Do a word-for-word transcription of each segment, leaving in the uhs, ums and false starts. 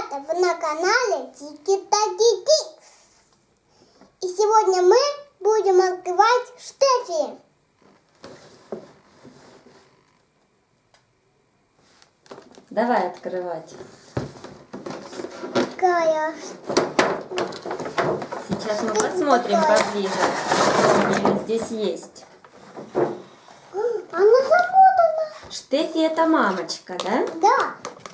ребята, вы на канале Тики-Таки Кикс. И сегодня мы будем открывать Штефи. Давай открывать. Какая? Сейчас мы посмотрим поближе, что у нее здесь есть. Она запутана. Штефи это мамочка, да? Да.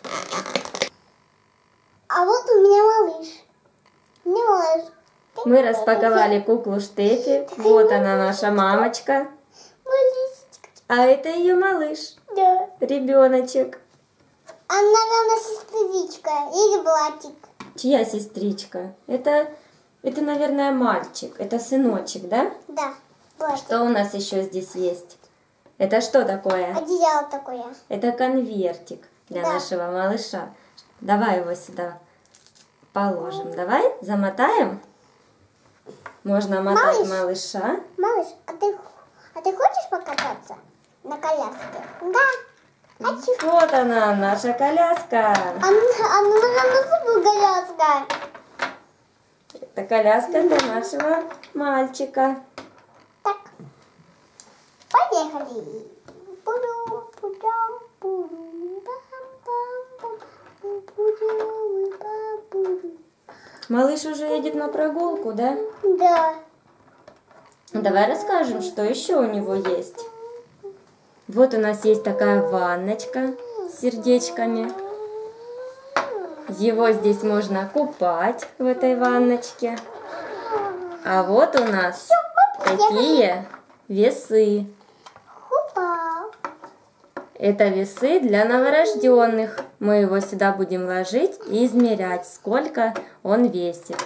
А вот у меня малыш. У меня малыш. Мы распаковали куклу Штефи. Вот она, наша мамочка. Малышечка. А это ее малыш, Да. ребеночек. Она, наверное, сестричка или братик. Чья сестричка? Это, это, наверное, мальчик. Это сыночек, да? Да, братик. Что у нас еще здесь есть? Это что такое? Одеяло такое. Это конвертик для Да. нашего малыша. Давай его сюда положим. Давай замотаем. Можно мотать Малыш. малыша. Малыш, а ты, а ты хочешь покататься на коляске? Да. Хочу. Вот она, наша коляска. А, а ну, наверное, зубы коляска. Это коляска для нашего мальчика. Так, поехали. Пуру, пурам, пуру, пам, пам, пам, пуру, пам, пуру. Малыш уже едет на прогулку, да? Да. Давай расскажем, что еще у него есть. Вот у нас есть такая ванночка с сердечками. Его здесь можно купать в этой ванночке. А вот у нас такие весы. Хупа. Это весы для новорожденных. Мы его сюда будем ложить и измерять, сколько он весит.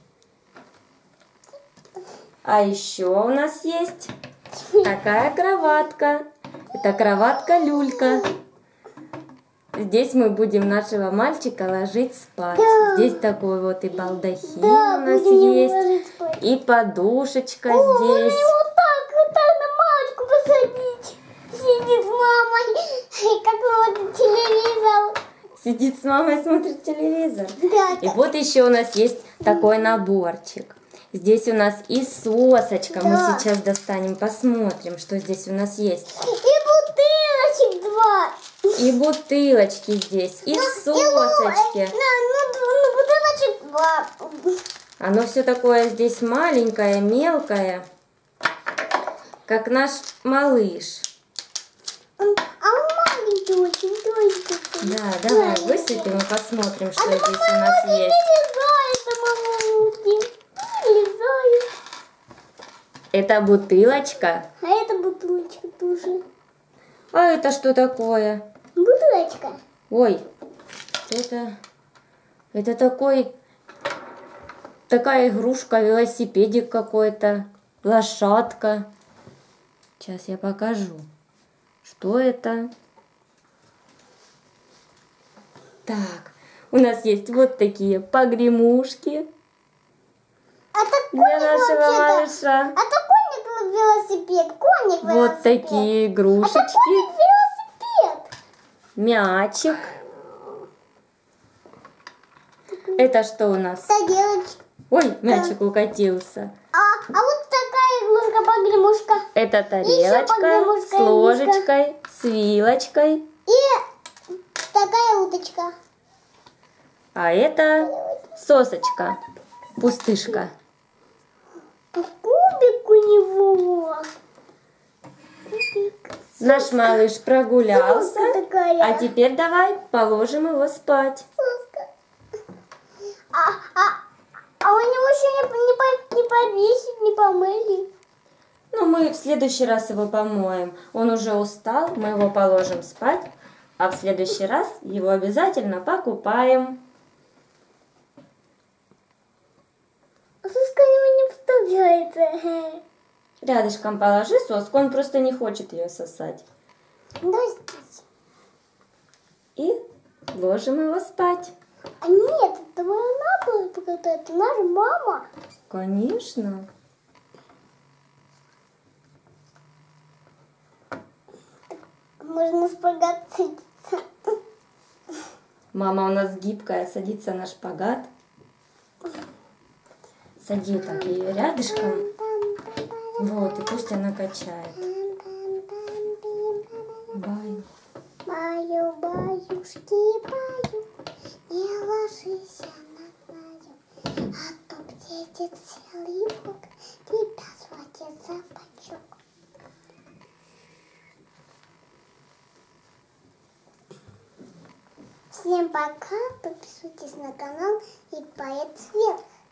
А еще у нас есть такая кроватка. Это кроватка люлька. Здесь мы будем нашего мальчика ложить спать. Да. Здесь такой вот и балдахин Да, у нас будем его есть. ложить спать. И подушечка О, можно здесь. его так, вот так на мамочку посадить. Сидит с мамой, как вот телевизор. Сидит с мамой, смотрит телевизор. Да, И да. вот еще у нас есть такой наборчик. Здесь у нас и сосочка. Да. Мы сейчас достанем, посмотрим, что здесь у нас есть. И бутылочек два. И бутылочки здесь, и сосочки. На, ну, ну, бутылочек два. Оно все такое здесь маленькое, мелкое, как наш малыш. А он маленький очень, точно. Да, давай высыпем и посмотрим, что А здесь у нас не есть. лезает на руки. Не лезает. Это бутылочка. А это бутылочка тоже. А это что такое? Бутылочка. Ой, это, это такой, такая игрушка, велосипедик какой-то, лошадка. Сейчас я покажу, что это. Так, у нас есть вот такие погремушки А это для коник нашего вообще-то. малыша. А это коник велосипед. Коник велосипед. Вот такие Это игрушечки, коник велосипед. мячик. Это что у нас? Тарелочка. Ой, мячик укатился. А, а вот такая игрушка-погремушка. Это Ещё тарелочка погремушка, с ложечкой, с вилочкой. И такая уточка. А это сосочка, пустышка. Кубик у него. Кубик. Наш малыш прогулялся, Соска такая. а теперь давай положим его спать. Соска. А, а, а у него еще не, не, по- не повесить, не помыли. Ну, мы в следующий раз его помоем. Он уже устал, мы его положим спать, а в следующий раз его обязательно покупаем. Соска у него не вставляется. Рядышком положи соску, он просто не хочет ее сосать. Давай здесь. И ложим его спать. А нет, это моя мама, это наша мама. Конечно. Можно спрыгаться. Мама у нас гибкая, садится на шпагат. Сади так ее рядышком. Вот, и пусть она качает. Баю. Баю, баюшки, баю, не ложись на краю, а то птичек целый вок, тебя схватит за бочок. Всем пока, подписывайтесь на канал и палец вверх.